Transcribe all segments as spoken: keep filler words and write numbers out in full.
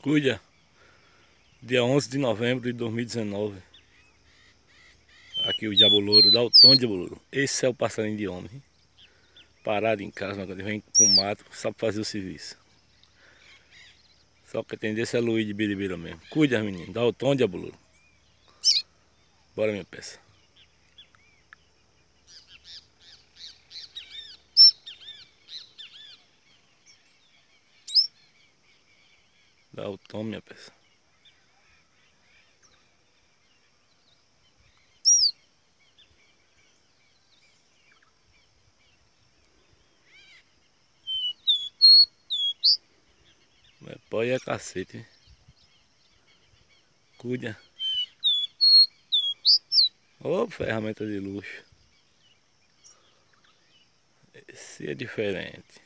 Cuida, dia onze de novembro de dois mil e dezenove. Aqui o Diabolouro, dá o tom Diabolouro. Esse é o passarinho de homem. Hein? Parado em casa, mas quando ele vem pro mato, sabe fazer o serviço. Só que a tendência é Luiz de Biribira mesmo. Cuida, menino, dá o tom Diabolouro. Bora, minha peça. Dá o tom, minha peça. Mas pô, é cacete, hein? Cuida. Ô, ferramenta de luxo. Esse é diferente.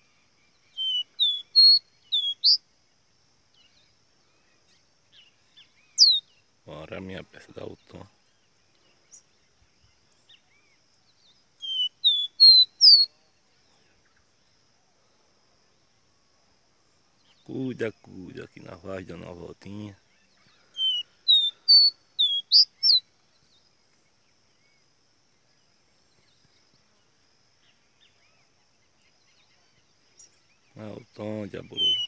Bora, minha peça, dá o tom. Cuida, cuida, aqui na vargem dando uma voltinha. Dá o tom, Diabolouro.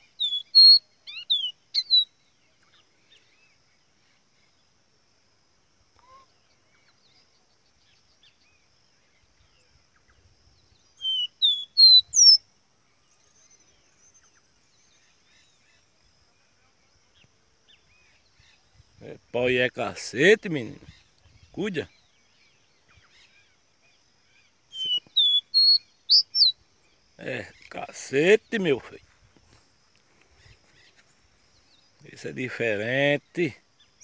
É pau e é cacete, menino. Cuida. É cacete, meu filho. Isso é diferente.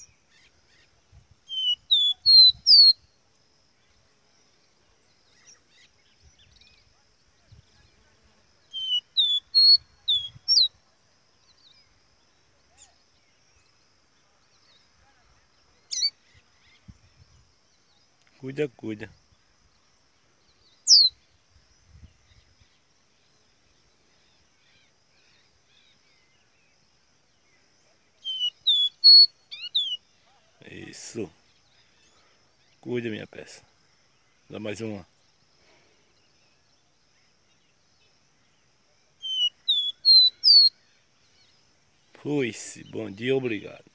Cuida, cuida. Isso. Cuida, minha peça. Dá mais uma. Foi-se. Bom dia, obrigado.